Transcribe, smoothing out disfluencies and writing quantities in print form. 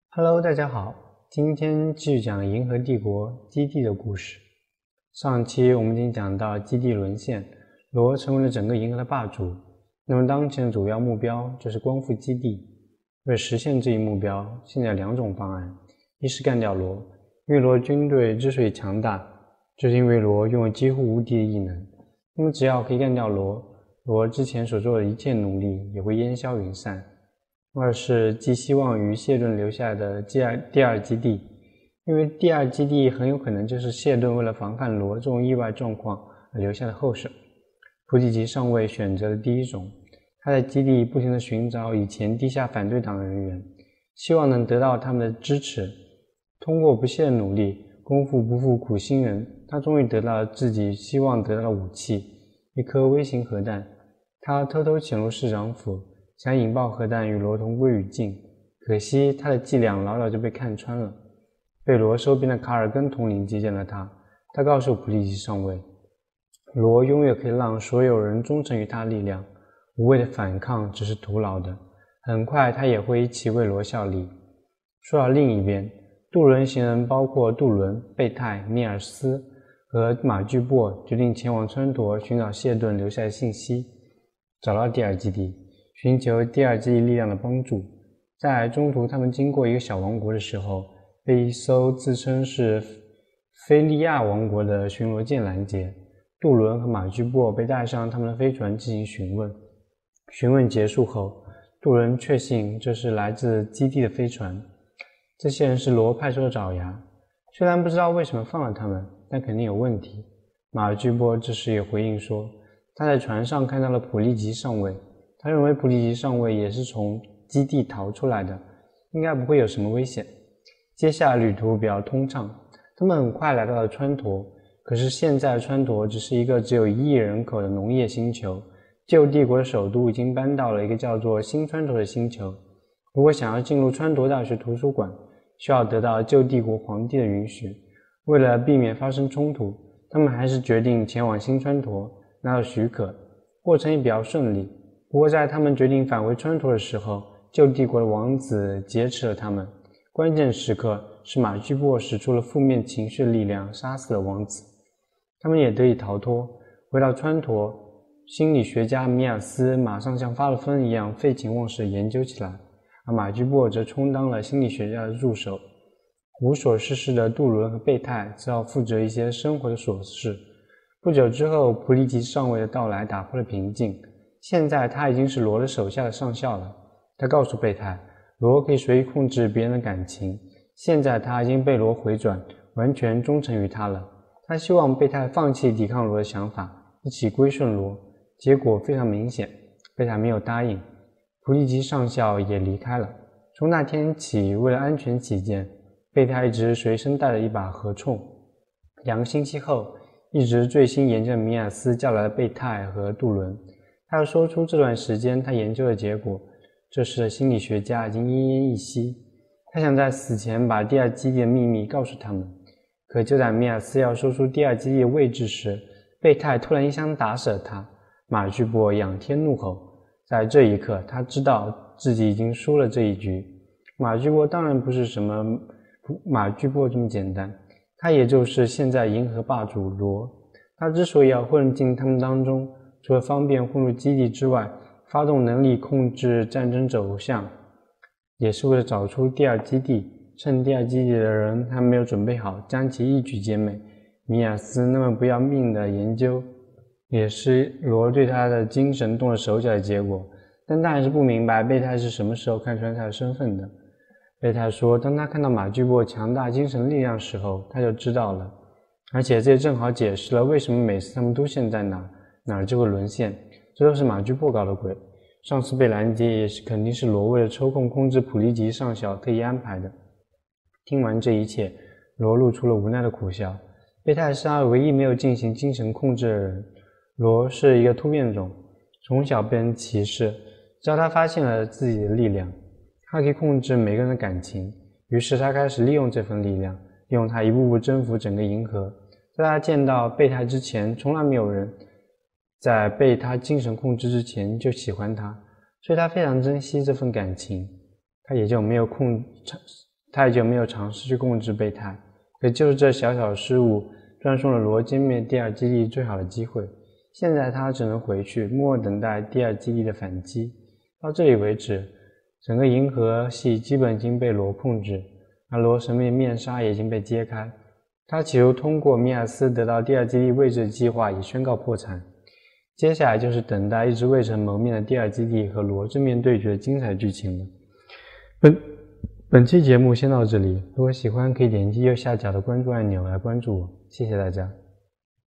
Hello，大家好，今天继续讲银河帝国基地的故事。上期我们已经讲到基地沦陷，罗成为了整个银河的霸主。那么当前的主要目标就是光复基地。为了实现这一目标，现在有两种方案：一是干掉罗，因为罗军队之所以强大，就是因为罗拥有几乎无敌的异能。那么只要可以干掉罗，罗之前所做的一切努力也会烟消云散。二是寄希望于谢顿留下的第二基地，因为第二基地很有可能就是谢顿为了防范罗这种意外状况而留下的后手。普里吉上尉选择了第一种，他在基地不停地寻找以前地下反对党的人员，希望能得到他们的支持。通过不懈的努力，功夫不负苦心人，他终于得到了自己希望得到的武器——一颗微型核弹。他偷偷潜入市长府，想引爆核弹与罗同归于尽，可惜他的伎俩老早就被看穿了。被罗收编的卡尔根统领接见了他，他告诉普利吉上尉，罗永远可以让所有人忠诚于他的力量，无谓的反抗只是徒劳的，很快他也会一起为罗效力。说到另一边，杜伦行人包括杜伦、贝泰、米尔斯和马巨波决定前往川陀寻找谢顿留下的信息，找到第二基地，寻求第二基地力量的帮助。在中途他们经过一个小王国的时候，被一艘自称是菲利亚王国的巡逻舰拦截，杜伦和马巨波被带上他们的飞船进行询问。询问结束后，杜伦确信这是来自基地的飞船，这些人是罗派出的爪牙，虽然不知道为什么放了他们，但肯定有问题。马巨波这时也回应说，他在船上看到了普利吉上尉，他认为普利吉上尉也是从基地逃出来的，应该不会有什么危险。接下来旅途比较通畅，他们很快来到了川陀，可是现在的川陀只是一个只有1亿人口的农业星球，旧帝国的首都已经搬到了一个叫做新川陀的星球。如果想要进入川陀大学图书馆，需要得到旧帝国皇帝的允许。为了避免发生冲突，他们还是决定前往新川陀，拿到许可，过程也比较顺利。不过在他们决定返回川陀的时候，旧帝国的王子劫持了他们。关键时刻是马巨波使出了负面情绪的力量，杀死了王子。他们也得以逃脱。回到川陀，心理学家米尔斯马上像发了疯一样废寝忘食地研究起来，而马巨波则充当了心理学家的助手。无所事事的杜伦和贝泰只好负责一些生活的琐事。不久之后，普利吉上尉的到来打破了平静。现在他已经是罗的手下的上校了。他告诉贝泰，罗可以随意控制别人的感情，现在他已经被罗回转，完全忠诚于他了。他希望贝泰放弃抵抗罗的想法，一起归顺罗。结果非常明显，贝泰没有答应。普利吉上校也离开了。从那天起，为了安全起见，贝泰一直随身带着一把合铳。2个星期后，一直最新研究的米尔斯叫来了贝泰和杜伦，他要说出这段时间他研究的结果。这时的心理学家已经奄奄一息，他想在死前把第二基地的秘密告诉他们。可就在米尔斯要说出第二基地的位置时，贝泰突然一枪打死了他。马巨波仰天怒吼，在这一刻他知道自己已经输了这一局。马巨波当然不是什么马巨波这么简单，他也就是现在银河霸主罗。他之所以要混进他们当中，除了方便混入基地之外，发动能力控制战争走向，也是为了找出第二基地，趁第二基地的人还没有准备好，将其一举歼灭。米尔斯那么不要命的研究，也是罗对他的精神动了手脚的结果。但他还是不明白贝泰是什么时候看穿他的身份的。贝泰说，当他看到马巨波强大精神力量的时候，他就知道了。而且这也正好解释了为什么每次他们都陷在哪儿就会沦陷，这都是马巨波搞的鬼。上次被拦截也是肯定是罗为了抽空控制普利吉上校特意安排的。听完这一切，罗露出了无奈的苦笑。贝泰是他唯一没有进行精神控制的人。罗是一个突变种，从小被人歧视，直到他发现了自己的力量，他可以控制每个人的感情。于是他开始利用这份力量，利用它一步步征服整个银河。在他见到贝泰之前，从来没有人在被他精神控制之前就喜欢他，所以他非常珍惜这份感情。他也就没有太久没有尝试去控制备胎，可就是这小小失误断送了罗歼灭第二基地最好的机会。现在他只能回去，默默等待第二基地的反击。到这里为止，整个银河系基本已经被罗控制，而罗神秘面纱也已经被揭开。他企图通过米尔斯得到第二基地位置的计划已宣告破产。接下来就是等待一直未曾谋面的第二基地和罗正面对决的精彩剧情了。本期节目先到这里，如果喜欢可以点击右下角的关注按钮来关注我，谢谢大家。